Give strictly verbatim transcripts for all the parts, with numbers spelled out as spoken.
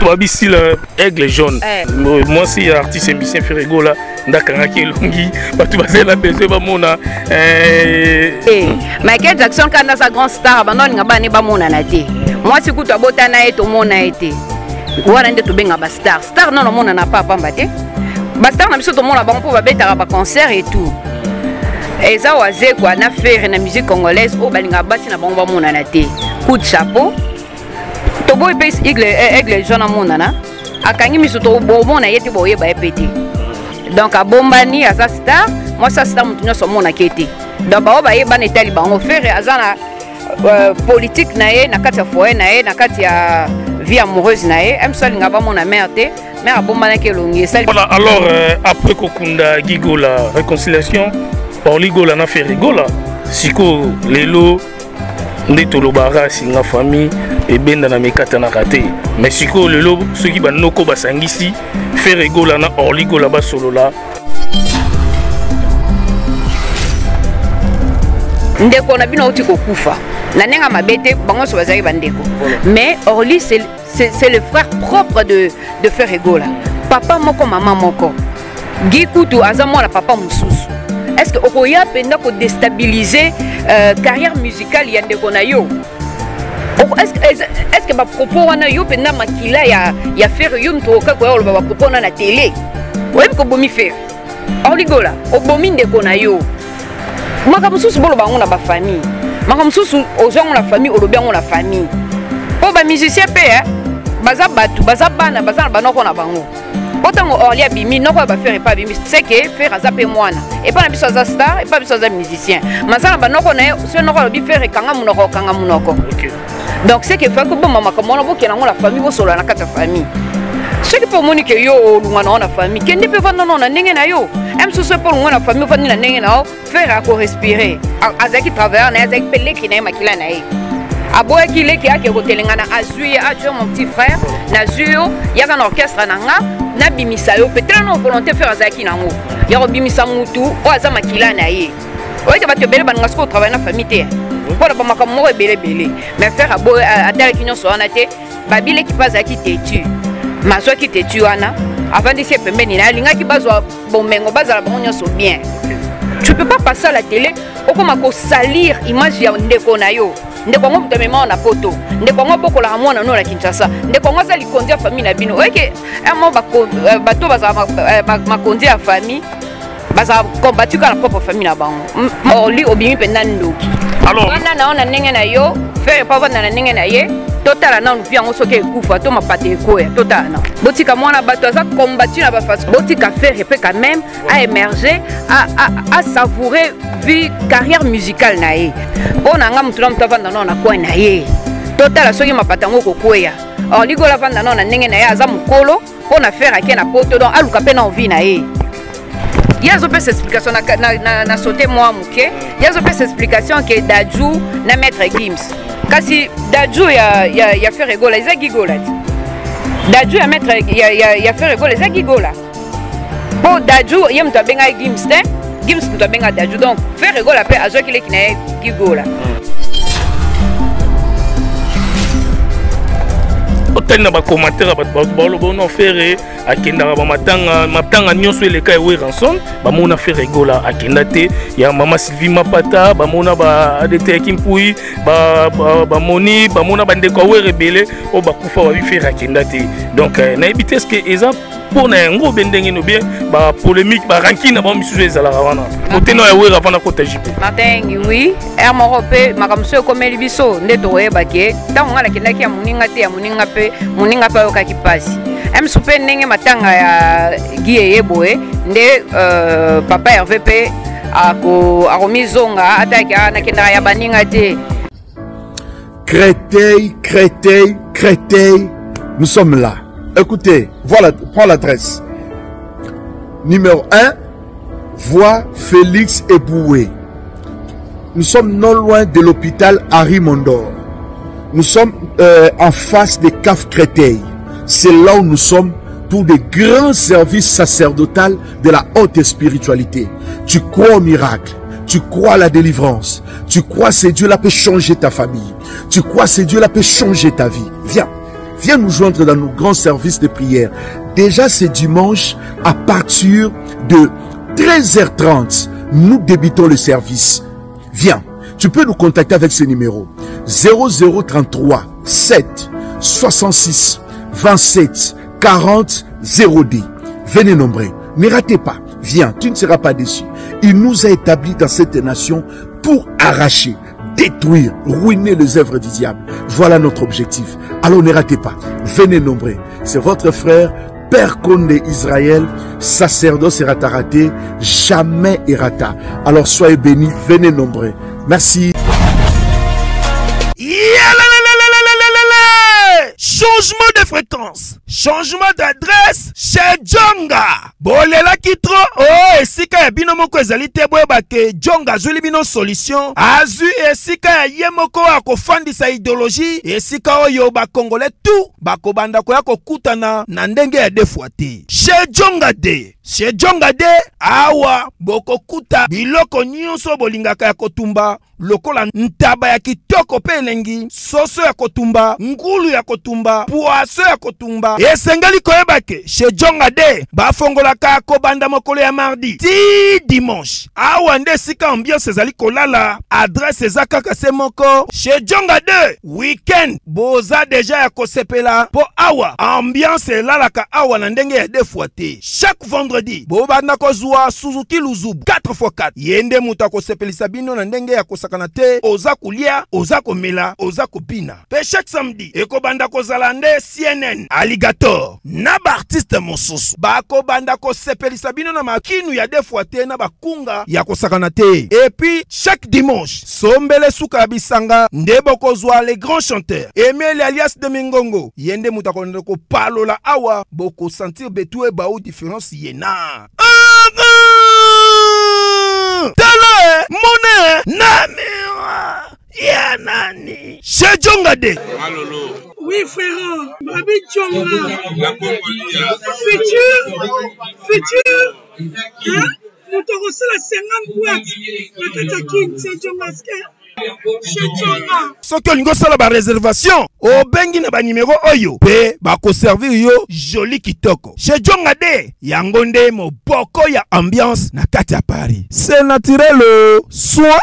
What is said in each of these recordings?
toi ici le aigle jaune. Moi si artiste et musicien Ferrego là, ndakanga ki longi, ba tu baser la besoin ba mona euh Michael Jackson quand sa grande star ba non ngaba ne ba mona na te. Moi si ku to botana et to mona été. Wana nde to benga ba star. Star non mona na papa mbate. Ba star na biso to mona ba po ba beta ba concert et tout. Et ça wazé quoi na faire na musique congolaise o balinga basi na bango ba mona na te. Coup de chapeau. To boy pay aigle aigle jaune mona na. Akangi miso to bo mona yeti boye ba epété. Donc à Bombani à sa star, moi ça star mutunyo so mona kete. Donc ba ba yeba netali bango faire azana politique nae na kati ya foyer nae na kati ya vie amoureuse nae em sol ngaba mona merde mais à Bombani ke longi ça. Voilà alors euh, après kokunda Gigo la réconciliation par Ligola na Ferrego là siko lelo ndetolo bara singa famille et benda na mekata na raté mais siko lelo ceux qui ba noko basangisi Ferrego là na Orligo là bas solo là ndeko na bino uti kokufa na nenga mabete bango so bazali bandeko mais Orly c'est c'est le frère propre de de Ferrego là papa moko maman moko Gikutu azamo la papa mususu. Est-ce que okoya penda ko déstabiliser euh, carrière musicale ya ndeko na yo? Est-ce que est-ce que ba propos wana yo penda makila ya ya faire yo mtoka ko yo ba propos na télé? Oui ko bomi faire. Orligola, obomi ndeko na yo. Makamususu bolo bango na ba famille. Makamususu ozongo na famille, olobiango na famille. Po ba musicien pe hein. Baza batu, baza bana, baza banoko na bango. Autant Orly abimi, non quoi va faire pas abimi, c'est que faire azapé moana. Et pas na biso za star, et pas biso za musicien. Masala banoko na ce non quoi bi faire kanga munoko kanga munoko. Donc c'est que fait que bon maman comme on a beaucoup na la famille bo solo na kata famille. Ce qui pour monique yo lunga na famille, qui ne peut pas non non na ndenge na yo. Même si c'est pour lunga na famille fa ni na ndenge na faire à ko respirer. Azaki travailler na azaki pele ki na makila na ye. Aboye ki le ki a ke kotelenga na azui a tu mon petit frère, na zuyo ya ka orchestre na nga. Na bimisa yo peut-être non volonté faire azaki nango ya ko bimisa mutu o azama kila na ye o ite bato bele bananga sko travailler na famille te pour ba makamo ebele bele mais faire abo atala kinyo so wana te babile ki paza ki tetu mazo ki tetu wana avant de se pembeni na linga ki bazwa bomengo bazala bonyo so bien tu peux pas passer à la télé o koma ko salir image ya ndeko na yo ndeko ngo mtemema na poto ndeko ngo bokola hamona no la Kinshasa ndeko ngo za likondia famille na bino oke amo bako bato baza makondia ya famille baza combattu ka la propre famille na bango Orly obimi penda ndoki alors wana na ona ndenge na yo faire pas vana na ndenge na ye totala na nvi yango soki ekufa to mapate ekoya totala na botika mwana bato aza combattu na ba face botika faire peut quand même à émerger à à à savourer vie carrière musicale na ye ona nga mutula mutavanda na na kwa na ye totala soki mapate yango kokoya Orly gola vanda na ndenge na ye aza mukolo pona faire ake na poto donc aluka pe na envie na ye. Il y a une explication na na na sauté moi muke. Il y a une explication que Dadju na maître Gims. Kasi Dadju ya ya ya Ferrego la za gigola. Dadju ya maître ya ya ya Ferrego la za gigola. Bon Dadju yem to benga Gims te. Gims to benga Dadju donc Ferrego la pe azo kile kina gigola. Otani na ba commentaire ba ba lo bono faire akenda ba matanga matanga nyonso eleka ewe ranson ba mona Ferrego la akenda te ya mama Sylvie Mapata ba mona ba adete kimpui ba ba moni ba mona ba ndeko we rebele o ba kufa ba bi faire akenda te donc na ebite ce que eza pona ngo bendenge no bien ba polémique ba ranking na ba misusu ezala wana oteno ya we ravana kota jipe matengi oui er morope makamso ko meli biso ndeto we ba ke tango ngala kenda ki ya muninga te ya muninga pe muninga pa yo ka kipasi em supe ndenge matanga ya giye yeboe nde euh, papa Hervé pe ako akomizonga ataki ana kenda ya baninga te Créteil, Créteil, Créteil, nous sommes là. Écoutez, voilà, prends l'adresse. Numéro un, voie Félix Eboué. Nous sommes non loin de l'hôpital Harry Mondor. Nous sommes euh, en face des C A F Créteil. C'est là où nous sommes pour des grands services sacerdotaux de la haute spiritualité. Tu crois au miracle, tu crois à la délivrance, tu crois que Dieu là peut changer ta famille, tu crois que Dieu là peut changer ta vie. Viens. viens nous joindre dans nos grands services de prière. Déjà ce dimanche, à partir de treize heures trente, nous débutons le service. Viens, tu peux nous contacter avec ce numéro zéro zéro trente-trois sept soixante-six vingt-sept quarante zéro deux. Venez nombreux, ne ratez pas. Viens, tu ne seras pas déçu. Il nous a établis dans cette nation pour arracher, détruire, ruiner les œuvres du diable. Voilà notre objectif. Alors ne ratez pas. Venez nombreux. C'est votre frère, Père Condé Israël, sacerdoce et raté, jamais errata. Alors soyez bénis, venez nombreux. Merci. Changement de fréquence, changement d'adresse chez Djonga. Bolela kitro, oh, esika ya bino moko ezali te boyeba ke Djonga azuli bino solution. Azu esika ya ye moko akofandisa idéologie, esika oyo ba Congolais tout bakobanda koya kokutana na ndenge ya defwa te. Chez Djonga de, chez Djonga de awa bokokuta biloko nyonso bolingaka ya kotumba. Lokola ntaba ya kitoko pe elengi, soso ya kotumba, ngulu ya kotumba, poaso ya kotumba. Esengeli koyeba ke chez Djonga de bafongolaka kobanda mokolo ya mardi ti dimanche. Awa nde sika ambiance ezali kolala, adresse eza kaka se moko. Chez Djonga de weekend boza deja ya kosepela po awa ambiance elalaka awa na ndenge ya defwa te. Chaque vendredi bobanda kozwa Suzuki Luzubu quatre fois quatre. Yende muta kosepelisa bino na ndenge ya kosaka kanate, oza kulia, oza komela, oza kopina. Pe chaque samedi, eko banda ko zalande C N N, Alligator, na ba artiste mosusu. Ba ko banda ko sepelisa bino na makinu ya defwa te na bakunga ya kosakana te. Et puis chaque dimanche, sombele suka bisanga, ndebo ko zwa les grands chanteurs. Emile alias de Mingongo, yende muta ko ndeko palola awa, boko sentir betue ba ou différence yena. Tala monnaie namira ya nani chez Djonga de. Malolo. Oui frère, Babi Djonga. Futur, futur. Hein? Nous t'aurons la cinquante boîtes. La Katakin, c'est Djonga. Soki olingo sala ba réservation o bengi na ba numéro oyo pe ba ko servir yo joli kitoko chez Djonga de yango nde moboko ya ambiance na kati ya Paris. C'est naturel soit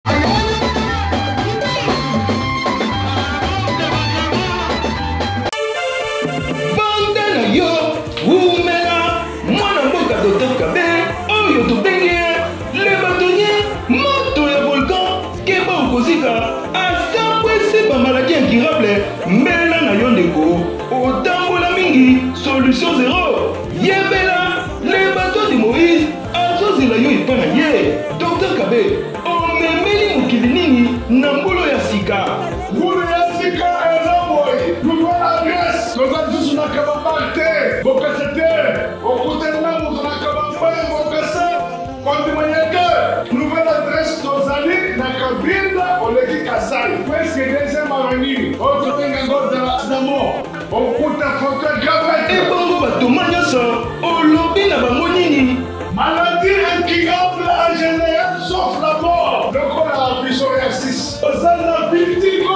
Banda yo umela mwana mboka docteur Kabe oyo to bengi le bâtonnier moto ya volcan keba okozika asambwese ba maladie incurable mbela na yo ndeko otambola mingi solution zéro yebela le bateau de Moïse azozela yo epa na ye docteur Kabe omemeli mokili nini na mbolo ya sika mbolo ya sika eza boye nouvelle adresse toza lisusu na kabambal te bokasa te okutana moto na kabambal bokasa kondimayeke nouvelle adresse tozali na kabinda oleki kasali presque deuxième avenue otobenga ngoda damo okuta foto gabete ebongo batoma nyonso olobi na bango nini maladie incurable en général sauf la mort lokola psoriasis ozala vertigo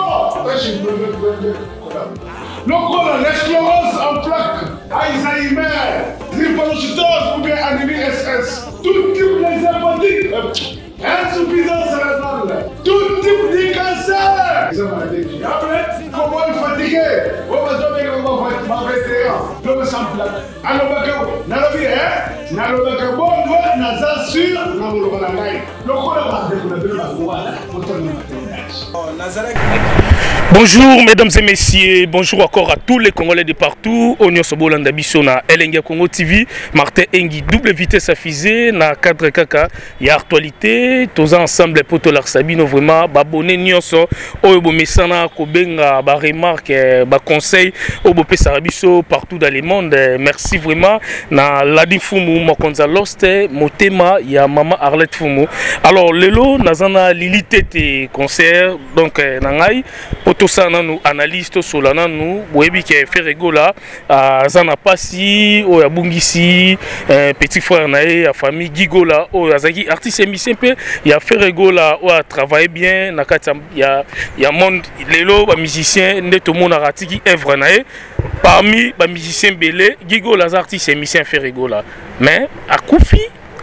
lokola l'esclérose en plaques Alzheimer drépanocytose ou bien anémie S S tout type de hépatite insuffisance rénale tout type de cancer c'est maladie incurable comment il fatigué on va donner un vétéran l'homme sans plaque alobaka nalobi eh nalobaka bongo naza sur na moloba na ngai lokola bandeko na bino bakowana otanga maternage. Bonjour mesdames et messieurs, bonjour encore à tous les Congolais de partout. Onyo Sobolanda Bissona, Elengia Congo T V, Martin Engi, double vitesse affisée, na cadre kaka, y a actualité, tous ensemble pour tout l'arsabino vraiment, babonné nyonso, oyo mesana kobenga, ba remarque, ba conseil, obo pesarabiso partout dans le monde. Merci vraiment. Na Ladi Fumu, Mokonza Lost, Motema, y a Maman Arlette Fumu. Alors lelo, nazana Lili Tete concert, donc nangai, tout ça nous analyste solana nous webi qui fait rigola à zana pasi o ya bungisi petit frère nae a famille gigola o azaki artiste émission pe ya fait rigola o a travaillé bien na kati ya ya monde lelo ba musicien ndeto mona ratiki œuvre nae parmi les musiciens belé Gigo les artistes et musiciens fait rigola mais à Koufi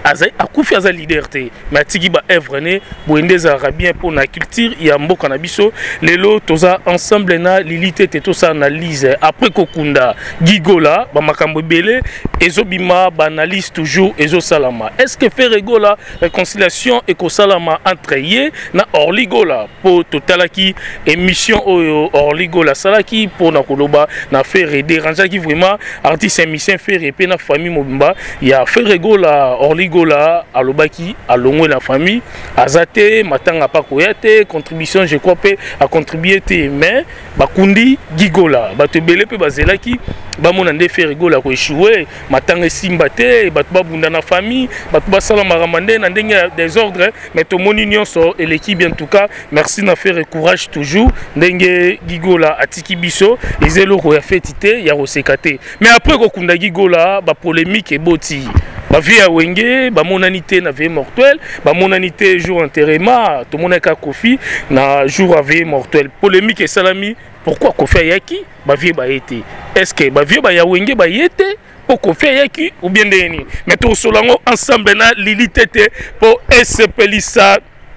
a Koufi a leader mais atigi ba œuvre ne boendez arabien pour la culture il y a mboka na biso lelo toza ensemble na lilité te to sa analyse après kokunda Gigola ba makambo belé ezobima ba analyse toujours ezo salama est-ce que fait rigola réconciliation et ko salama entre yé na Orligola pour totalaki émission oyo Orligola salaki pour na koloba na faire déranger qui vraiment artiste et musicien fait répé na famille mobimba il y a fait rigola Orligola Gola alobaki alongwe la famille azate matanga pa koyate contribution je crois pe a contribuer te mais bakundi Gigola bato belé pe bazelaki ba mona nde faire Gola ko échouer matanga simba te bato babunda na famille bato basala maramande na ndenge des ordres mais to moni nyonso et l'équipe en tout cas merci na faire courage toujours ndenge Gigola atiki biso ezelo ko ya fetité ya rosekate mais après ko kunda Gigola ba polémique et boti ba vie à wenge ba monanité na vie mortuelle ba monanité jour enterrement tout monde ka Kofi na jour à vie mortuelle polémique et salami pourquoi Kofi yaki ba vie ba été est-ce que ba vie ba ya wenge ba yete pour Kofi yaki ou bien deni mais tout solango ensemble na Lili Tete pour S P Lisa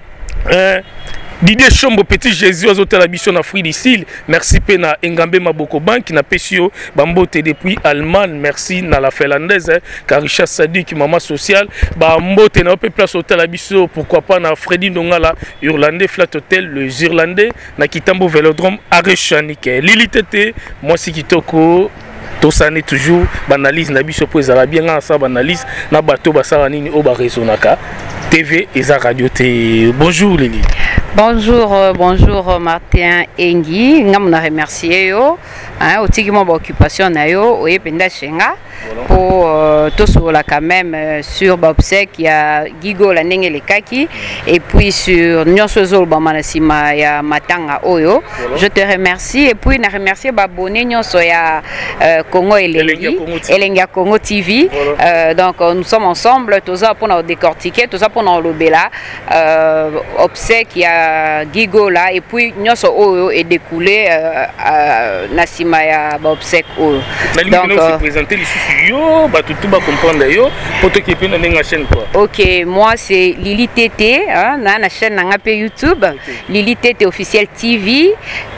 hein Didier Chombo Petit Jésus aux hôtels Abisson na Free Dicile merci pena Engambe Maboko Bank na Pesio Bambote depuis Allemagne merci na la Finlandaise hein, Karisha Sadik maman sociale Bambote na pe place hôtel Abisson pourquoi pas na Freddy Ndongala Irlandais Flat Hotel les Irlandais na Kitambo Vélodrome Arechanike Lili Tete moi si kitoko tosane toujours banalise na biso po ezala bien nga sa banalise na bato basala nini o ba resonaka T V et za radio te bonjour Lili. Bonjour, euh, bonjour euh, Martin Engi. Ngam na remercier yo. Hein, au tiki mo ba occupation na yo, oye penda chenga pour euh, tout sur la quand même euh, sur Bobsek il y a Gigo la ndenge le kaki et puis sur nyonso zo ba manasima ya matanga oyo. Voilà. Je te remercie et puis na remercier ba abonné nyonso ya euh, Congo Elengi, Elenga Congo T V. Voilà. Euh, donc euh, nous sommes ensemble tous ça pour nous décortiquer, tout ça pour nous lobela euh obsèque il y a Gigo là et puis nyonso oyo est découlé euh, euh, nasima ya ba obsèque oyo. Donc euh, présenter les yo ba tout ba comprendre yo pour te qui peut na nga chaîne quoi. OK, moi c'est Lili Tete hein, na na chaîne na pe YouTube. Okay. Lili Tete officiel T V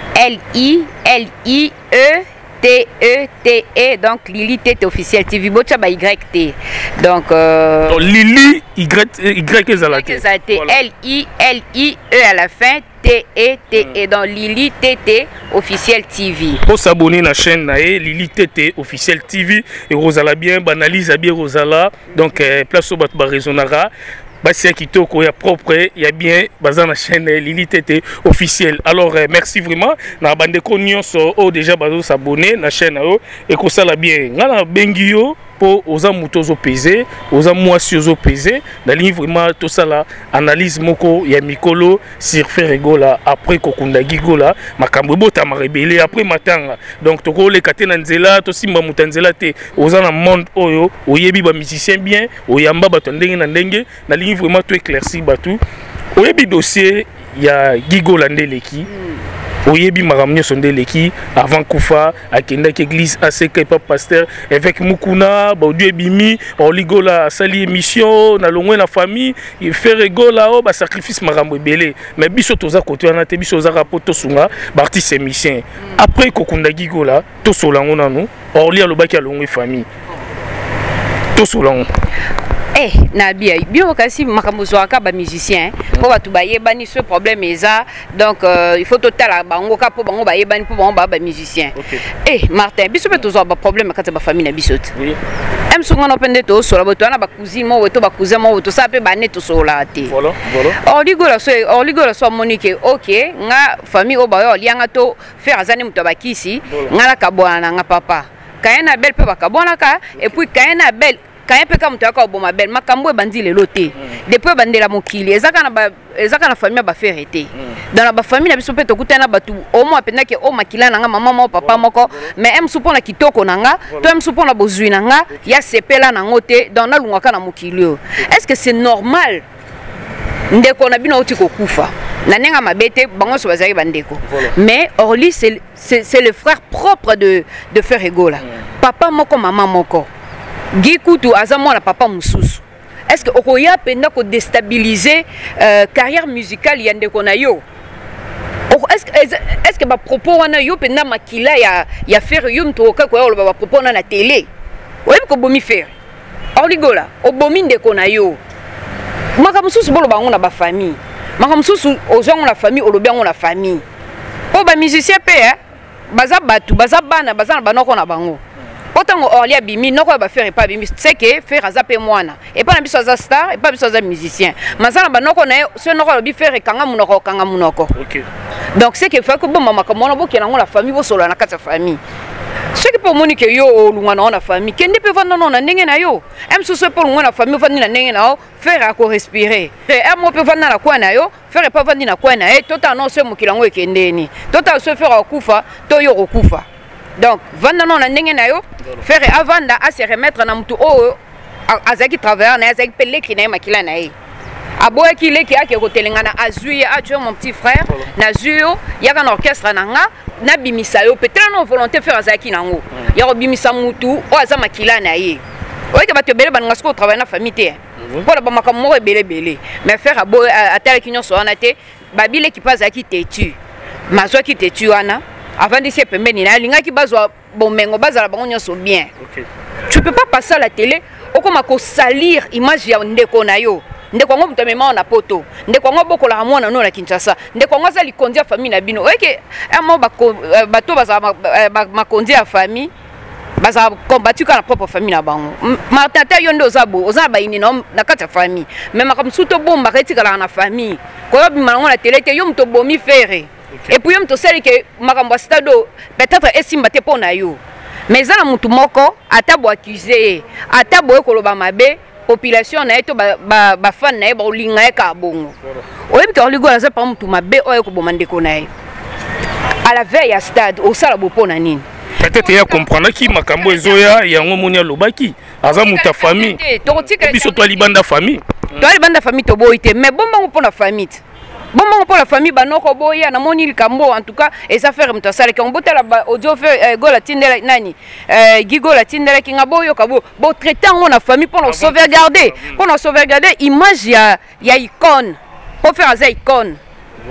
L I L I E T E T E donc Lili Tete officiel T V bocha ba Y T. Donc euh donc Lili Y Y ezalate. L I L I E à la fin T E T E donc Lili Tete officiel T V. Pour s'abonner à la chaîne nae Lili Tete officiel T V et Rosala bien banalise bien Rosala donc euh, place au bat ba raisonnara Bassia Kitoko ya propre il y a bien bazan la chaîne Lili Tete officiel. Alors euh, merci vraiment na bande ko nyonso o déjà bazo s'abonner na chaîne o et ko sala bien ngala bengio pour aux amutos pesé aux amoisios pesé na ligne vraiment tout ça là analyse moko ya mikolo sur Ferregola après kokunda Gigola makambo bota ma rebelle après matanga donc toko le katena nzela to simba mutanzela te aux na monde oyo oyebi ba musicien bien oyamba bato ndenge na ndenge na ligne vraiment tout éclairci batu oyebi dossier ya Gigola ndeleki oyebi maramnyo sondeleki avant kufa akenda ke église aseka pas pasteur avec mukuna ba dieu bimi Orligola sali émission na longwe na famille il fait rigola o ba sacrifice marambo belé mais biso toza côté na te biso za rapport to sunga ba artiste émission après kokunda Gigola to solango nanu Orli alobaki alongwe famille to solango eh na bien bien kasi makambo zoaka ba musicien pour ba tubaye bani ce problème eza donc euh, il faut total bango ka po bango ba yebani po bango ba ba musicien. Okay. Eh Martin biso pe tozo ba problème ka ba famille na bisote. Oui. Em sunga no pende to so la boto na ba cousine mo weto ba cousin mo weto sa pe ba net to so la te. Voilà, voilà. Orligola so Orligola so Monique OK nga famille o ba yo lianga to faire azani mutabakisi nga la kabwana nga papa. Kayena belle pe ba kabwana ka et puis kayena belle quand il comme tu as encore bon ma belle makambo bandi le loté depuis bandi la mokili ezaka na ba ezaka na famille ba faire été dans la famille na biso pe to kutana batu au moins penda ke o makila nanga maman mo papa moko mais em supona kitoko nanga to em supona bozui nanga ya sepela na ngote dans na lungaka na mokili est-ce que c'est normal ndeko na bino oti kokufa Nanenga mabete bango so bazali bandeko. Mais Orly c'est c'est le frère propre de de Frère Egola. Papa moko maman moko. Gikutu azamo la papa mususu. Est-ce que okoya penda ko déstabiliser euh, carrière musicale yande kona yo? Est-ce que est-ce que ba propos wana yo penda makila ya ya Frère yo mto ka ko ba propos na télé? Oyebi ko bomi Frère. Orly Gola, obomi ndeko na yo. Maka mususu bolo bango na ba famille. Maka mususu ozongo la famille, olobiango la famille. Po ba musicien pe hein, baza batu, baza bana, baza na banoko na bango. Otango Orly abimi, noko ba Frère pas bimi, c'est que Frère azape mwana. Et pas na biso za star, et pas biso za musicien. Mazana banoko na yo, so noko lobi Frère kanga munoko kanga munoko. OK. Donc c'est que fait que bon mama comme on bo kelango la famille bo solo na kata famille. Ce qui pour monique yo lungana na famille, kende pe vanda na ndenge na yo. Em so so pour lungana famille vandi na ndenge na yo, Frère ako respirer. Em mo pe vanda na kwa na yo, Frère pas vandi na kwa na e, tota non se mokilango ekendeni. Tota so Frère akufa, to yo okufa. Donc vanda na ndenge na yo, Frère avanda à se remettre na mutu o azaki travailler na azaki pele ki na makila na e. Aboye ki le ki ake kotelenga na azui a tu mon petit frère na zuyo yaka na orchestre nanga na bimisa yo peut-être non volonté faire azaki nango ya bimisa mutu o aza makila na ye oye ka bato bele bananga sko travailler na famille te pour la bamaka mo bele bele mais faire aboye atala ki nyonso wana te babile ki paza ki tetu mazo ki tetu wana avant de se pembeni na linga ki bazwa bomengo bazala bango nyonso bien. Tu peux pas passer à la télé okoma ko salir image ya ndeko na yo. Ndeko ngo mutamema na poto ndeko ngo bokola mwana no na Kinshasa ndeko ngo za likondia famille na bino oke amo bato baza makondia ya famille baza combattu ka na propre famille na bango matata yo ndo zabo oza ba ini na kata famille même comme suto bomba retikala na famille ko yo bimango na télé te yo mto bomi Frère et puis yo mto seli ke makambo stado peut-être esimba te pona yo mais za na mutu moko atabo accusé atabo ekoloba mabe population na eto ba ba, ba fan na e ba olinga e ka bongo oyebi ka Orly Gola za pa mutu mabe oyo ko bomande ko na e à la veille à stade au sala bopo na nini peut-être ya comprendre ki makambo ezoya yango monia lobaki aza muta famille biso to libanda famille to libanda famille to boite mais bomba ngo pona famille bomba ngo pona famille banoko boya na moni likambo en tout cas et ça faire muta sala ka mbotela ba audio fait Gola tindela nani euh Gigola tindela ki ngaboyo ka bo bo traiter ngo na famille pour sauvegarder pour sauvegarder image ya ya icône pour faire za icône.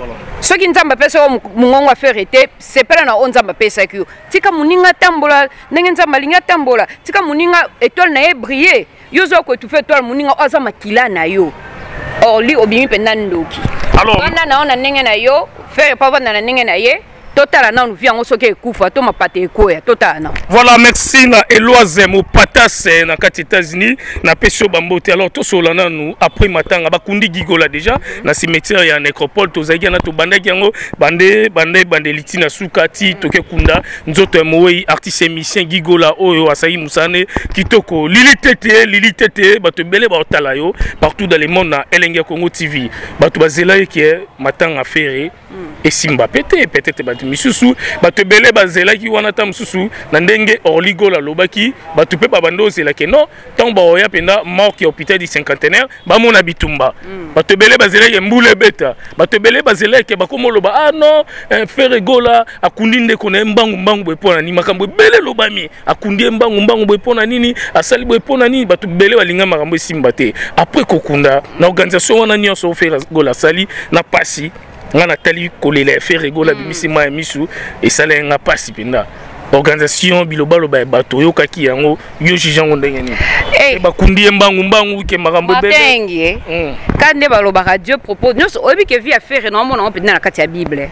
Ce qui nzamba pesa mungongo affaire était c'est pas na onzamba pesa ki tika muninga tambola ndenge nzamba linga tambola tika muninga étoile na e briller yozo ko tu fait étoile muninga oza makila na yo Orly obimi penda ndoki alors wana na ona ndenge na yo faire pas vanda na ndenge na ye total na nous vient soke kufa to mapate ko ya total na. Voilà, merci na Eloise mo patas na kati États-Unis na peso bambote alors to solana nous après matanga bakundi Gigola déjà na cimetière ya nécropole to zaki na to bandaki yango bande bande bande litina sukati toke kunda nzoto moyi artiste musicien Gigola oyo asayi musane kitoko Lili Tete Lili Tete bato bele ba otala yo partout dans le monde na Elenge Congo T V bato bazela ki matanga ferré et simba pété peut-être bato misusu bato bele bazela ki wana ta misusu na ndenge Orly Gola lobaki bato pe babando zela ke non tant ba oya penda mort ki hôpital du cinquantenaire ba mona bitumba bato bele bazela ke mbule beta bato bele bazela ke bakomo loba ah non Frère Gola akundi ndeko na mbangu mbangu bepona ni makambo bele lobami akundi mbangu mbangu bepona nini asali bepona nini bato bele balinga makambo simba te après kokunda na organisation wana nyonso Frère Gola sali na pasi ngana tali kolela Frère Gola bimisi ma misu et ça lenga pasi penda organisation bilobalo ba bato yo kaki yango yo jijango ndenge ni e ba kundi mbangu mbangu ke makambo bele matengi kande baloba radio propose nous obi ke vie à faire non mona penda na kati ya Bible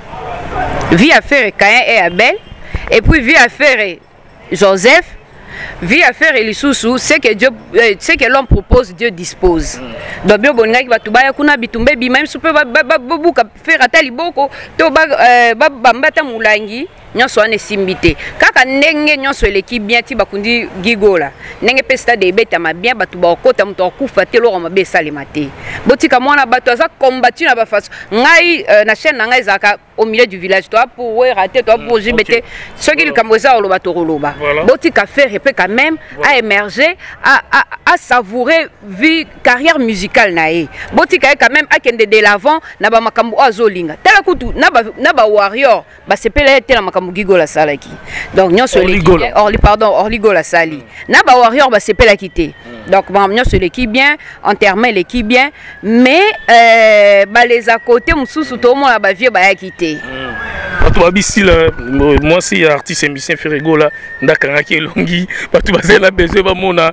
vie à faire Caïn et Abel et puis vie à faire Joseph vie à faire Elisusu c'est que Dieu c'est que l'homme propose Dieu dispose donc bien bon ngaki batu baya kuna bitumbe bi même super babuka faire atali boko to ba bambata mulangi nyonso ane simbite kaka ndenge nyonso eleki bien ti bakundi Gigola ndenge pesta de beta ma bien batu ba okota muto akufa te loro mabe salema te botika mwana batu aza combattu na ba façon ngai na chaîne ngai zaka au milieu du village. Toi pour rater, toi pour J B T. Ce qui est le Cambodza, on va toroloba. Botika faire et peut quand même à émerger, à, à, à savourer vie carrière musicale nae. Botika quand même à kende de l'avant, na ba makambo azolinga. Tala kutu na ba na ba warrior, ba sepele tela makambo gigo la salaki. Donc nyon sur l'équipe, orli pardon, orligo la sali. Na ba warrior ba sepele quitter. Donc bon nyon sur l'équipe bien, entermer l'équipe bien, mais euh, bah les à côté mususu tout le monde ba vieux ba quitter. Moi si artiste et musicien Ferrego là, ndakanga ki longi, partout basé la besoin ba mona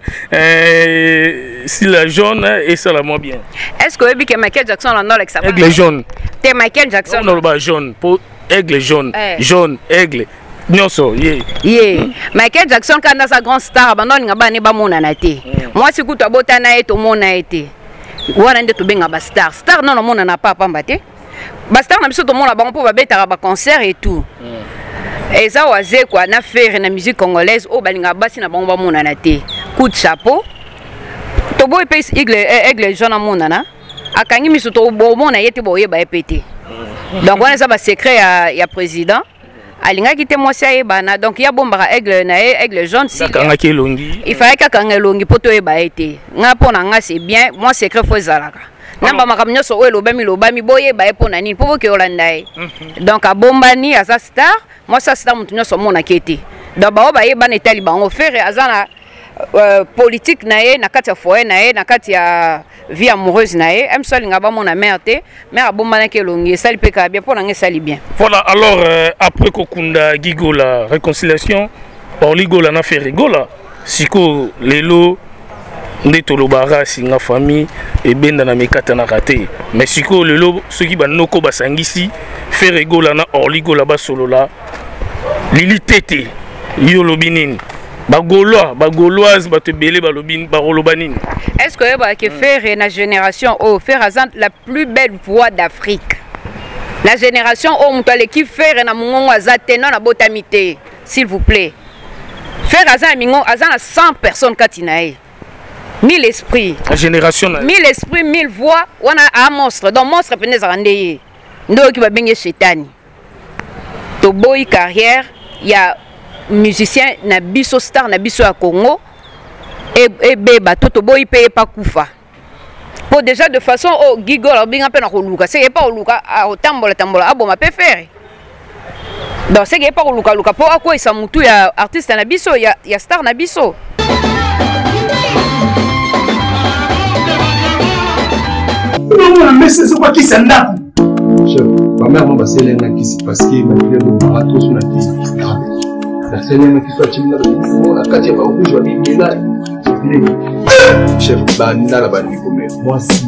si la jaune et ça la moins bien. Est-ce que vous que Michael Jackson en a l'examen? Aigle jaune. T'es Michael Jackson. Non le jaune pour aigle jaune, jaune aigle. Nyonso yeah. Yeah. Michael Jackson quand dans sa grande star ba non ngaba ne ba mona na te. Moi si kuta botana et to mona été. Wana nde to benga ba star. Star non mona na papa mbate. Basta na biso to mona bango po ba beta ba concert et tout. Et ça waze quoi na faire na musique congolaise o balinga basi na bango ba mona na te. Coup de chapeau. To boy pe aigle aigle jaune mona na. Akangi miso to bo mona yete boye ba epete. Donc wana ça ba secret ya ya président. Alinga qui moi ça bana donc il y a bomba aigle na aigle jaune si il fallait que quand longi poto e ba été nga pona nga c'est bien moi secret faut zalaka namba makamnyo so we lobami lobami boye ba e pona ni popo ke olanda e donc a bomba ni asa star moi ça star mutu nyo so mona kete donc ba ba e bana etali bango faire azana Uh, politique nae na kati ya foyer nae na kati ya vie amoureuse nae aime ça linga ba mona merde mais a bomba na ke longi sali pe ka bien pour na sali bien. Voilà alors euh, après kokunda gigo la réconciliation orligo la na Ferrego la siko lelo ndeto lobara singa famille et benda na mekata na raté mais siko lelo soki ba noko basangisi Ferrego la na orligo la ba solo la lili tete yo lobinini Bagolois, Bagoloise, Batebele, Balobin, Barolobanine. Est-ce que vous avez fait la génération au faire la plus belle voix d'Afrique? La génération où l'équipe fait na mungo azateno na botamité, s'il vous plaît. Faire azan mingo azan à cent personnes katinae. Mille esprits. La génération mille esprits, mille voix, on a un monstre. Donc monstre penez randeye. Ndo ki ba benye chetani. To boy carrière, il y a musicien na biso star na biso à Congo et et beba toto boy paye pas kufa pour déjà de façon au gigo la binga pe na koluka c'est pas oluka au tambola tambola abo ma peut faire donc c'est pas oluka luka pour quoi ça mutu ya artiste na biso ya ya star na biso. Non mais c'est quoi qui s'endap chef ma mère m'a passé l'année qui parce que ma fille me barato sur la piste. La semaine qui soit chimina la katia ba rouge wa bibela chef banda la bandi comme moi si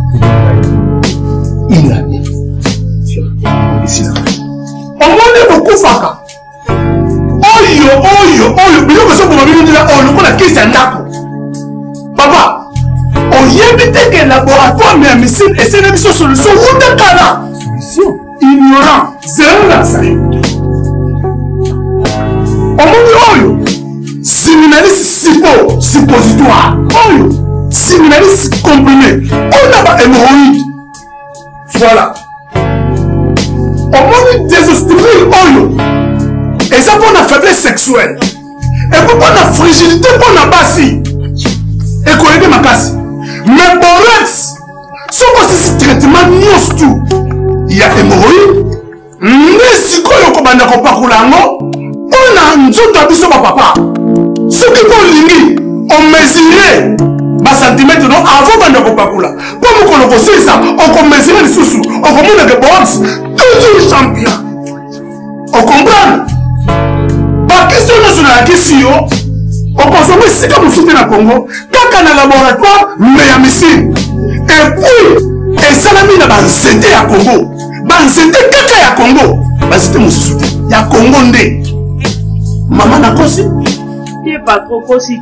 inane chef ici là on m'a beaucoup faka oyo oyo oyo bilo ko so ko mabini la oyo ko la kisa ndako papa on yebite que laboratoire mais missile et c'est une solution ou de kala solution ignorant zéro la ça. Oyo, séminaliste suppo, suppositoire. Oyo, séminaliste comprimé. On a pas hémorroïde. Voilà. On m'a désostérile. Oyo. Et ça pour la faiblesse sexuelle. Et pour la fragilité pour la bassi. Et qu'on aide ma casse. Mais borex, ce que c'est traitement nios tout. Il y a hémorroïde. Mais si quoi y'a comme un accord pour l'ango. On a un jour d'habitude papa. Ce qui est lié, on mesurait ma centimètre avant de ne pas pour là. Pour nous qu'on ça, on mesurait les sous-sous, on commande des box, toujours champion. On comprend? Par question nationale, la question, on consomme ici comme nous sommes au Congo, quand on a un laboratoire, mais à missile. Et puis, et ça l'a mis dans la santé à Congo. Dans la santé, caca à Congo. C'était mon soutien. Il y a Congo ndé. Maman n'a pas si. Il n'est pas trop possible.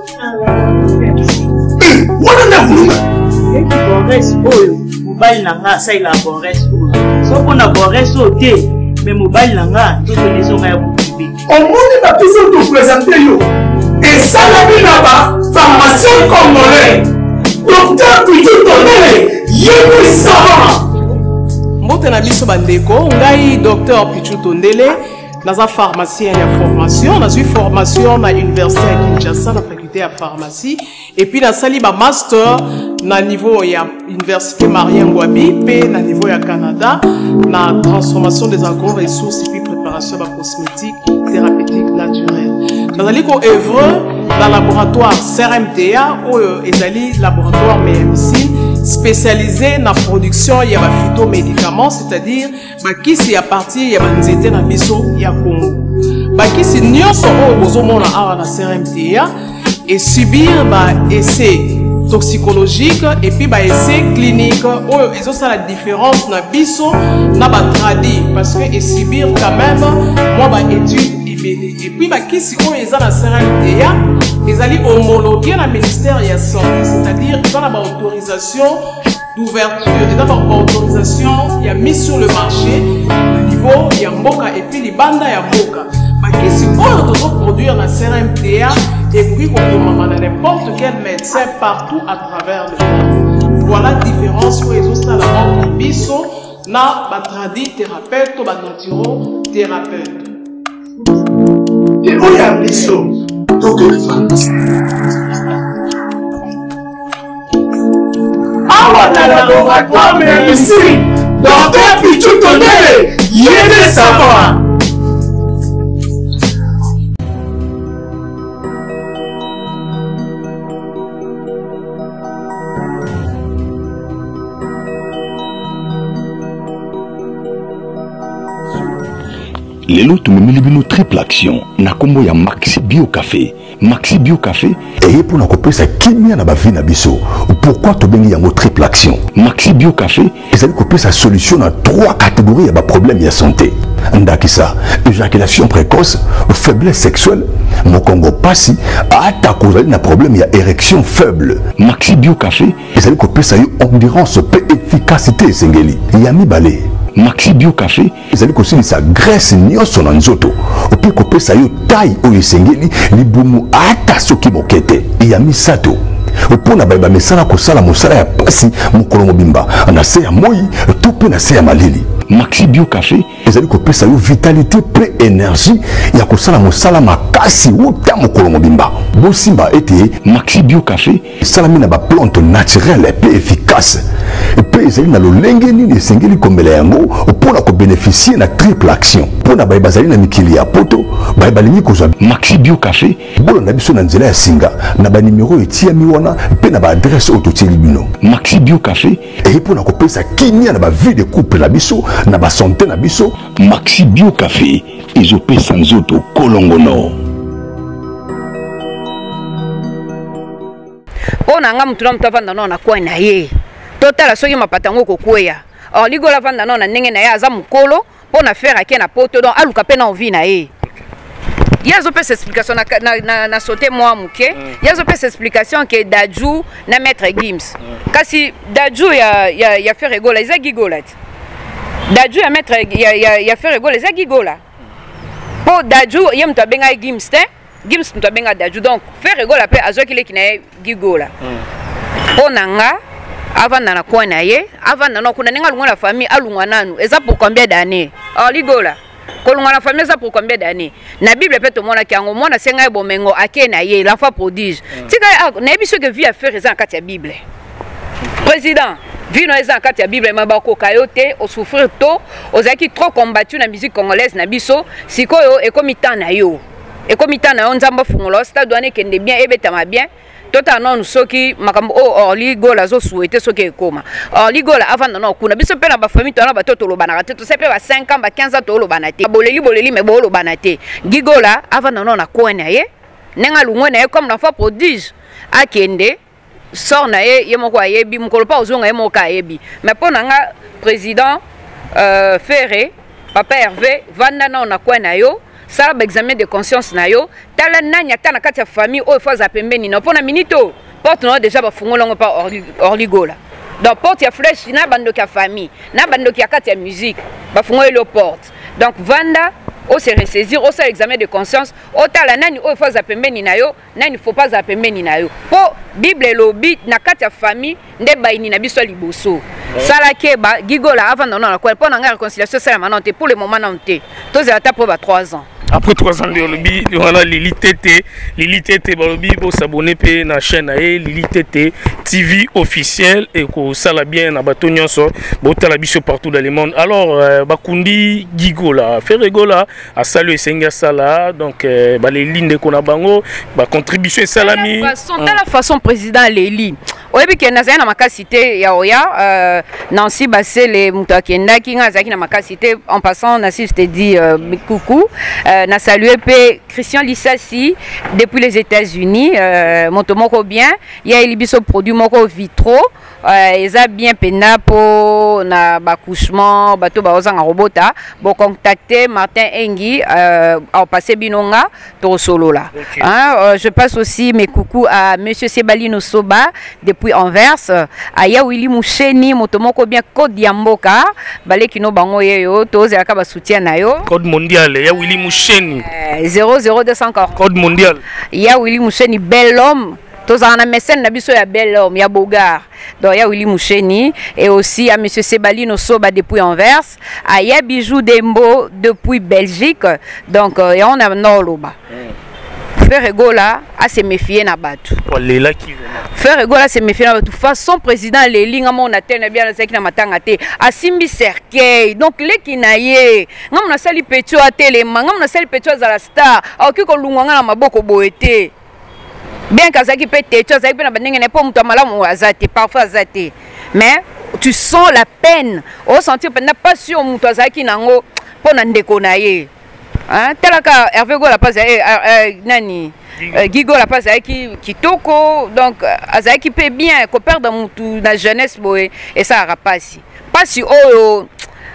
Eh, on a un boulot. Et puis, Borès, oh, mobile n'a ça, il a Borès, oh. Sauf qu'on a Borès, oh, mais mobile n'a tout les hommes à vous. On m'a pas pu se présenter, yo. Et ça, la vie là-bas, pharmacien congolais, docteur Pitou Tonele, Yémi Savant. Bote na biso bandeko, ngai docteur Pichu Tondele, dans la pharmacie et la formation, dans une formation à l'université à Kinshasa, la faculté à pharmacie, et puis dans la master, na niveau ya université Marien Ngouabi, puis na niveau ya Canada, na transformation des agro-ressources et puis préparation de cosmétiques thérapeutiques naturelles. Dans le œuvre dans le laboratoire C R M T A ou le laboratoire M M C spécialisé dans la production de phytomédicaments, c'est-à-dire qui c'est à partir de nzete na biso ya Congo. Qui c'est nyonso o bozomona awa na C R M T A et subir ba essai toxicologique et puis ba essai clinique ou ils ont ça la différence na biso na ba tradi parce que et subir quand même moi ba étude et puis bah qui si on est à la C R M T A ils allaient homologuer la ministère de la santé, c'est-à-dire ils ont la autorisation d'ouverture, ils ont la autorisation il y a mis sur le marché le niveau il y a Mboka et puis les bandes il y a Mboka bah qui si on doit produire la C R M T A et puis on peut n'importe quel médecin partout à travers le monde. Voilà la différence où ils ont ça la biso na batradi thérapeute ou naturothérapeute. Et où y a un biseau? Donc, ah, on a la laboratoire, mais ici, docteur Pichu Tondele, il est de savoir. Lelo tumemili bino triple action na kombo ya Maxi Bio Café. Maxi Bio Café et pour na kopesa kimia na ba vie na biso. Pourquoi to bengi yango triple action? Maxi Bio Café ezali kopesa solution na trois catégories ya ba problème ya santé. Ndakisa, éjaculation précoce, faiblesse sexuelle, mokongo pasi, ata kozali na problème ya érection faible. Maxi Bio Café ezali kopesa yo endurance pe efficacité esengeli. Yami balé. Maxi Bio Café ezali kosilisa graisse nyonso na nzoto opi kopesa yo taille oyo esengeli libumu ata soki mokete ya misato opona bayeba mesala kosala mosala ya pasi mokolo mobimba na se ya moi to pe na se ya malili. Maxi Bio Café ezali kopesa yo vitalité pe énergie ya kosala mosala makasi uta mokolo mobimba. Bosimba ete Maxi Bio Café esalami na ba plante naturelle pe efficace pe ezali na lolenge nini esengeli kombela yango mpona kobénéficier na triple action mpona bayeba bazali na mikili ya poto bayeba lingi kozwa Maxi Bio Café bolanda biso na nzela ya singa na banimero etiami wana mpe na baadresse oyo totieli bino. Maxi Bio Café eye mpona kopesa kimia na bavie de couple na biso na basanté na biso. Maxi Bio Café ezopesa nzoto kolongono. Pona nga mutu na mutu avanda na kwa na ye totala soki mapatango kokweya or ligola vanda na ndenge na ye aza mukolo pona faire ake na poto donc aluka pe na envie na ye. Yazo pe explication na na na, na sauter moi muke mm. Yazo pe explication que Dadju na maître Gims mm. Kasi Dadju ya ya ya faire rigola isa gigola Dadju ya maître ya ya ya faire rigola isa gigola po Dadju yem to benga Gims te Gims to benga Dadju donc faire rigola pe azo kile kina gigola mm. Po nanga avant na kwa na ye avant na kuna ninga lunga la famille alungwa nanu eza pour combien d'années oh ligola kolunga la famille eza pour combien d'années na bible peut to mona kiango mona senga bomengo ake na ye l'enfant prodige tika na biso que vie à faire eza en kati ya bible président vie no eza en kati ya bible mabako kayote au souffrir to ozaki trop combattu na musique congolaise na biso sikoyo ekomi temps na yo ekomi temps na yo nzamba fungola stade douane kende bien ebetama bien tota non soki makambo o orli gola zo souhaité soki ekoma orli gola avant non kuna biso pe na ba famille tona ba toto lo banaka te to sepe ba cinq ans ba quinze ans to lo banate boleli boleli me bo lo banate gigola avant non na ko na ye nenga lungo na ye comme l'enfant prodige akende sort na ye ye moko ayebi mukolo pa ozonga ye moko ayebi mais pona nga président euh Ferré papa Hervé vanda non na ko na yo ça examen de conscience na yo tala nanya tana kati ya famille o fois za pembeni na pona minito porte no déjà ba fungolongo pa orligola donc porte ya flèche na bando ka famille na bando ki kati ya musique ba fungolo porte donc vanda o se ressaisir o ça examen de conscience o tala nani o fois za pembeni na yo nani faut pas za pembeni na yo po bible lobi na kati ya famille nde baini na biso liboso Sala Keba, Gigola, avant non, non, pour la réconciliation, c'est la pour le moment, non, tous les étapes pour trois ans. Après trois ans de lobby, voilà Lili Tété, Lili Tété, lobby, pour s'abonner à la chaîne Lili Tété T V officiel et que ça l'a bien à Batonyon so, bota la biche partout dans le monde. Alors Bakundi Gigola, Ferregola, à saluer Senga Sala, donc bah les lignes de Konabango, bah contribution salami. De la façon président Lili. Au début qu'il y a na makasité ya oya Nancy Bassé les mutakenda qui ngazaki na makasité en passant Nancy je te dis coucou na salué pe Christian Lissassi depuis les États-Unis montomoko bien il y a Elibiso produit moko vitro ils a bien pena pour na baccouchement bato bazanga robota bon contacter Martin Engi au passé binonga to solo là hein je passe aussi mes coucou à monsieur Sebalino Soba depuis Anvers aya Willy Moucheni motomoko bien code yamboka balé kino bango yeyo toze akaba soutien na yo code mondial ya Willy Moucheni zéro zéro deux cent encore code mondial ya Willy Moucheni bel homme tous en a mécène na biso ya bel homme ya bogar donc ya Willy Moucheni et aussi à monsieur Sebalino Soba depuis Anvers aya Bijou Dembo depuis Belgique donc ya on a Noloba Ferregola à se méfier na batu voilà qui Ferregola se méfier na batu façon président Leli ngamo na tena bien na seki na matanga te asimbi cercueil donc le kinaye ngamo na sali petio a telema ngamo na sali petio za la star auki ko lungwanga na maboko boete bien kazaki pete tu azaki na bandenge na po muto malamu azati parfois azati mais tu sens la peine au sentir pendant pas sur muto azaki nango pona ndeko na ye hein telaka Hervé Gola pas eh nani Gigo la pas qui kitoko donc azaki pe bien ko perdre mutu na jeunesse boy et ça rapasi pas si oh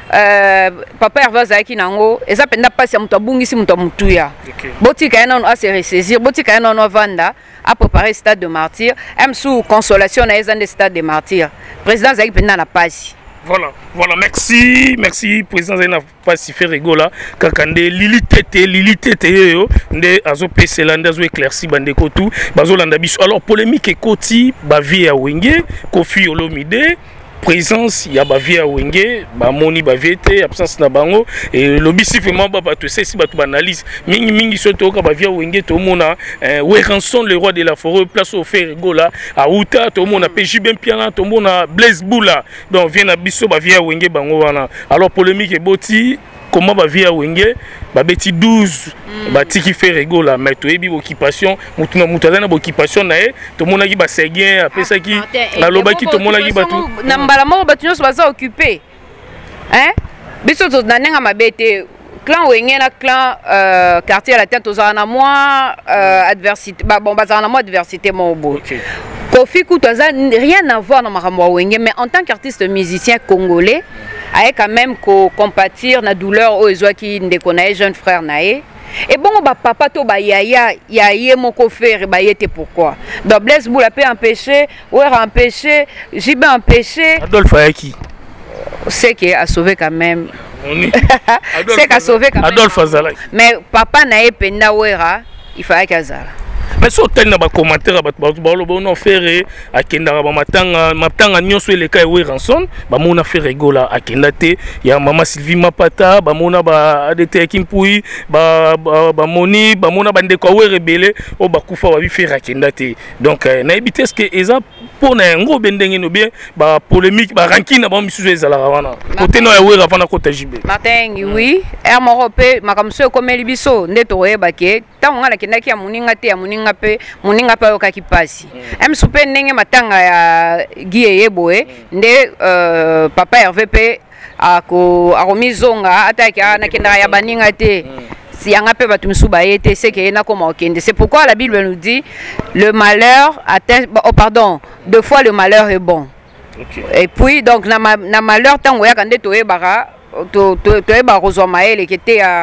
Euh, papa Hervé Zaki nango eza penda pasi ya mutu abungisi mutu mutuya botika yana a se ressaisir botika yana no vanda a préparer stade de martyr am sous consolation na eza de stade de martyr président Zaki penda na pasi. Voilà, voilà, merci, merci, président Zaina Passi Ferregola, Kakande, Lili Tété, Lili Tété, yo, nde azo pese landa zo éclairci bande kotu, bazo landa biso. Alors polémique koti, ba vie à Wenge, Kofi Olomide. Présence ya ba via wenge ba moni ba vete absence na bango et lobby si vraiment ba to c'est si ba to analyse mingi mingi soto ka ba via wenge to mona we ranson le roi de la forêt place au Ferregola a Outa to mona P J ben piana to mona Blaise Boula donc vient na biso ba via wenge bango wana alors polémique et boti comment ba via wenge ba beti douze ba tiki Ferregola mais to ebi occupation mutuna mutana na occupation na e to mona ki ba seguien apesa ki na loba ki to mona ki ba tout na mbala moko ba tunyo baza occupé hein biso to na nenga mabete clan wenge na clan euh quartier la tête aux ana moi euh adversité ba bon baza na moi adversité mo bo Kofi Koutoza rien à voir dans makambo wenge mais en tant qu'artiste musicien congolais a quand même ko compatir na douleur o ezwaki ndeko na jeune frère nae et bon ba papa to ba yaya yaye moko faire ba yete pourquoi donc Blaise Boula peut empêcher ou empêcher Jibe empêcher Adolphe Ayaki c'est qui a sauvé quand même c'est qu'a sauvé quand même Adolphe Azala mais papa nae penda wera il fallait qu'azala mais so tel na ba commentaire ba ba lo bon faire akenda ba matanga matanga nyonso le kai we ranson ba mona Ferregola akenda te ya mama Sylvie Mapata ba mona ba adete kimpui ba ba moni ba mona bande ko we rebele o ba kufa ba bi faire akenda te donc na ebite ce que eza pona ngo bendenge no bien ba polémique ba rankina ba misuzo ezala wana côté no ya we ravana kota jibe Martin oui er morope makamso ko melibiso ndeto we ba ke tango ngala kendaki ya muninga te ya muninga pe muninga pa yokaki pasi em supe ndenge matanga ya Guy Yeboe nde papa Hervé pe ako akomizonga ataki na kenda ya baninga te si yanga pe batu misuba yete c'est que na koma okende c'est pourquoi la Bible nous dit le malheur atteint oh pardon deux fois le malheur est bon okay. Et puis donc na, na malheur tango ya kande to ebara to to to eba rozwa maele qui était à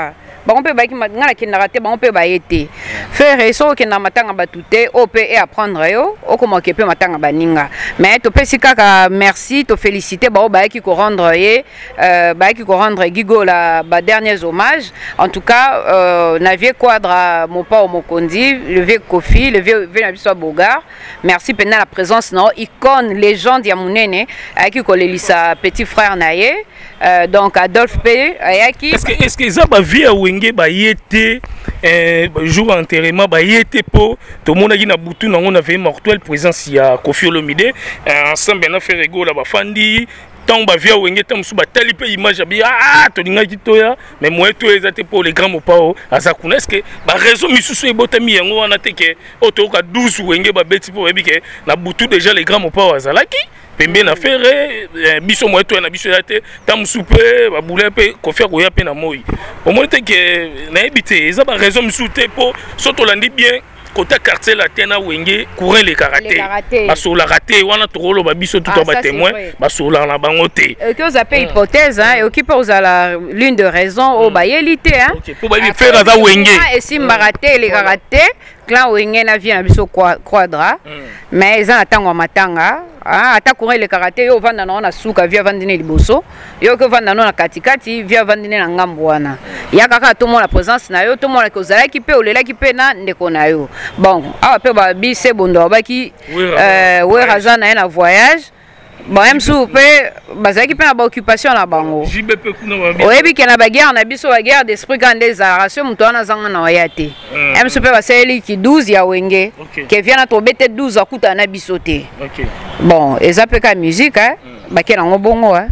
bango pe ba ki ngana kindaka te bango pe ba yete faire so ke na matanga batute o pe e apprendre yo o ko moke pe matanga baninga mais to pe sikaka merci to féliciter ba ba ki ko rendre ye euh ba ki ko rendre Gigo la ba derniers hommages en tout cas euh na vie quadra mon pa o mokondi le vieux Kofi le vieux Venabiso Bogar merci pendant la présence non icône légende ya munene aki ko lelisa petit frère naye euh donc Adolphe P ayaki est-ce que est-ce que ça ba vie wenge ba yete euh jour enterrement ba yete po to mona ki na butu na ngona ve mortuel présence ya Kofi Olomide ensemble na faire ego la ba fandi tant ba via wenge tant musu ba tali pe image abi ah to linga kitoya mais moi to ezate pour les grands mopao azakuna est-ce que ba réseau misusu ebotami yango wana te ke oto ka douze wenge ba beti po ebike na butu déjà les grands mopao azalaki pembe na faire biso moi to na biso yate tant musu pe ba boule pe ko faire ko ya pe na moi au moins te ke na ebité eza ba réseau misusu te po soto landi bien côté quartier la tena wenge courir les karaté baso la raté wana tokolo ba biso tout ba témoin baso la na bango te que vous appelez hypothèse hein et qui pose à la l'une de raison au bayelité hein pour ba faire za wenge et si mbaraté les karaté clan wenge na vient biso quadra mais ils attendent matanga ah ata courir les karaté yo vanda na suka via vandine liboso yo ko vanda na katikati via vandine na ngambo wana ya kaka tout monde la présence na yo tout monde ko zala ki pe olela ki pe na ndeko na yo bon ah pe ba bi se bondo ba ki euh ouais raja na na voyage bon même sou pe bazaki pe na ba occupation na bango jibe pe kuna ba oyebi ke na ba guerre na biso ba guerre d'esprit quand des arrations muto na zanga na yate même sou pe ba seli ki douze ya wenge ke vient na tobete douze akuta na biso te OK bon ezape ka musique hein ba ke na ngobongo hein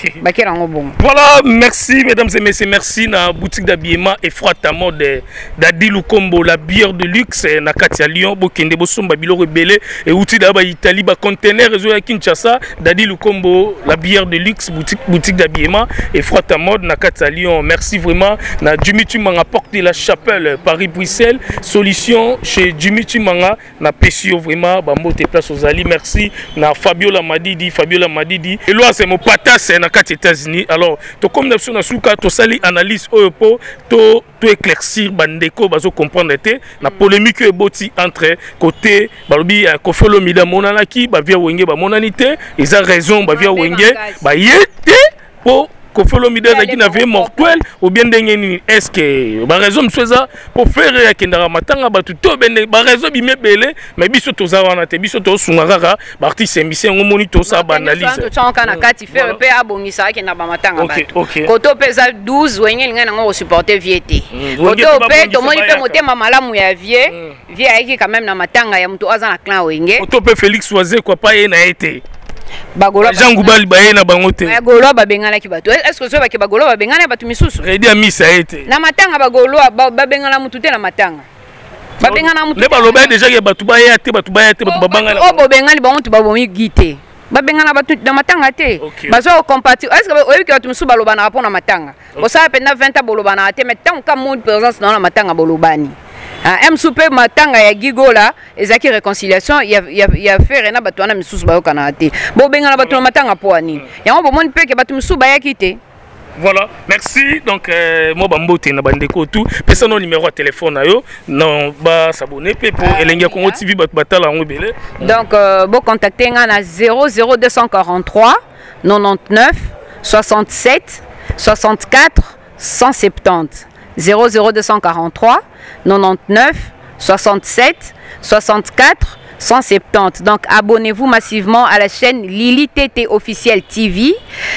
voilà, merci mesdames et messieurs, merci na boutique d'habillement et frotte à mode d'Adi Lukombo, la bière de luxe na Katia Lyon, Bokende Bosomba Bilo Rebelle et outil d'aba Italie, ba conteneur réseau à Kinshasa, d'Adi Lukombo, la bière de luxe, boutique boutique d'habillement et frotte à mode na Katia Lyon. Merci vraiment na Jimmy Tumanga porte de la chapelle Paris Bruxelles, solution chez Jimmy Tumanga na Pessio vraiment ba moté place aux Ali. Merci na Fabiola Madidi, Fabiola Madidi. Et là c'est mon patas na quatre États-Unis. Alors, to comme na na suka to sali analyse opo to to éclaircir bandeko bazo comprendre té na polémique eboti entre côté balobi Kofi Olomide monana ki ba via wenge ba monanité, ils a raison ba via wenge ba yete po Kofi Olomide qui n'avait mortuel ou bien d'engeni est-ce que ba raison msoza pour faire ya kendara matanga batu to bende ba raison bimé belé mais biso to za wana te biso to sungara ba artiste mbisi ngo moni to sa ba analyse to changa na kati faire pe abongisa ki na ba matanga batu koto pesa douze wenge linga ngo supporter viete koto pe to moni pe motema malamu ya vie vie aiki quand même na matanga ya mtu aza na clan wenge koto pe Félix Oise quoi pas na été bagolo Jean Goubal baye na bango te bagolo babengana ki bato est-ce que so ba ke bagolo babengana batu misusu redi a misa été na matanga bagolo babengana mutu te na matanga babengana mutu le baloba déjà ke batu baye te batu baye te batu babanga o bobengani ba mutu babomi gite babengana batu na matanga te bazo compati est-ce que oyebi ke batu misusu baloba na rapona matanga osala penda vingt ans boloba na te mais tant ka monde présence na matanga bolobani ah M souper matanga ya Gigo la ezaki réconciliation il y a il y a fait rena bato na misusu ba yokana te bo benga na bato matanga po ani yango bo moni pe ke bato misusu ba yakite. Voilà, merci. Donc euh, moi bambote na bandeko tout pesa no numéro de téléphone na yo non ba s'abonner pe pour Elenga Congo T V bat batala ngo belé. Donc euh, bo contacter nga na zéro zéro deux cent quarante-trois quatre-vingt-dix-neuf soixante-sept soixante-quatre cent soixante-dix zéro zéro deux cent quarante-trois quatre-vingt-dix-neuf soixante-sept soixante-quatre cent soixante-dix. Donc abonnez-vous massivement à la chaîne Lili T T officiel T V.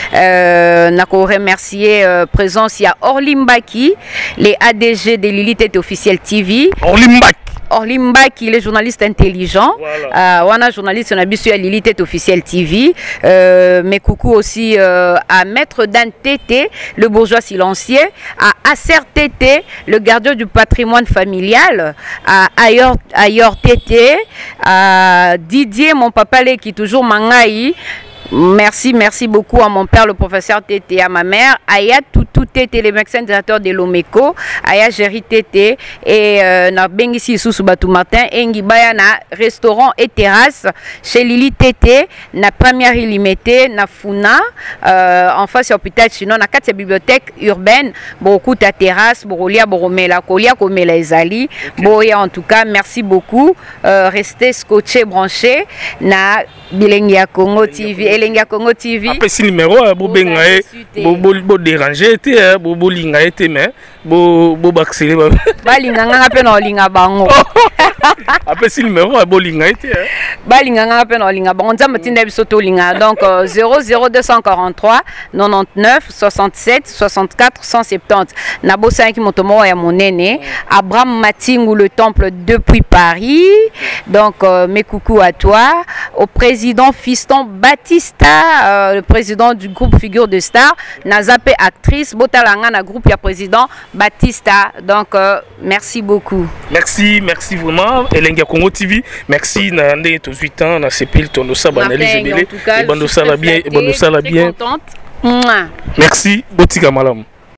Euh, Nako remercier euh, présence il y a Orlimbaki, les A D G de Lili T T officiel T V. Orlimbaki. Orlimbaki, il est journaliste intelligent. Voilà. Euh, on a journaliste, on a bien sûr à Lili T T officiel T V. Euh, mais coucou aussi euh, à Maître Dan T T, le bourgeois silencieux. À Acer T T, le gardien du patrimoine familial. À Ayor, Ayor T T. À Didier, mon papa qui est toujours mangaï. Merci, merci beaucoup à mon père, le professeur Tété, à ma mère, Aya Toutou Tété, le médecin directeur de l'Omeco, Aya Géry Tété, et euh, na Bengisi Sous Batou Martin, et Ngibaya na restaurant et terrasse chez Lili Tété, na première illimitée, na Funa, euh, en face à l'hôpital Chino, na quatre bibliothèque urbaine, beaucoup ta terrasse, Borolia, Boromela, Kolia, Komela Ezali, Boya en tout cas, merci beaucoup, euh, restez scotché, branché, na Bilengia Congo T V, Elengia Congo T V. Après, si numéro, vous bengaye, vous dérangez, vous lingay, mais vous vous baxez. Balinganga pe na linga bango. Après, si numéro, vous lingay. Balinganga pe na linga bango. On zamba tinda bisoto linga. Donc zéro zéro deux cent quarante-trois quatre-vingt-dix-neuf soixante-sept soixante-quatre cent soixante-dix. Nabo cinq motomo ya monene. Abraham Matingou le temple depuis Paris. Donc euh, mes coucou à toi. Au président Fiston Batista, euh, le président du groupe Figure de Star, Nazapé actrice, Botalanga na groupe ya président Batista. Donc euh, merci beaucoup. Merci, merci vraiment. Elenga Congo T V, merci Nande tous huit ans na sepil ton saba analyse belé. Et bando sala bien, et bando sala bien. Contente. Merci, Botika Malam.